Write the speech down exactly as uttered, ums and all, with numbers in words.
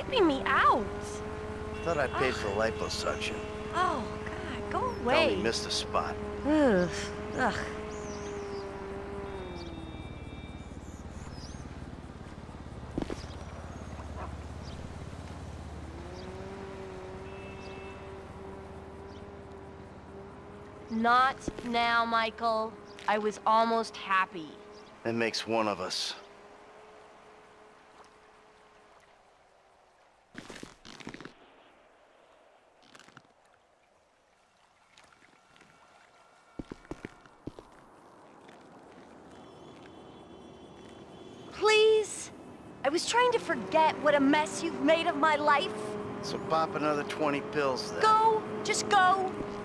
tripping me out. Thought I paid for liposuction. Oh, God, go Tell away. me missed a spot. Ugh. Ugh. Not now, Michael. I was almost happy. That makes one of us. Please? I was trying to forget what a mess you've made of my life. So pop another twenty pills then. Go! Just go!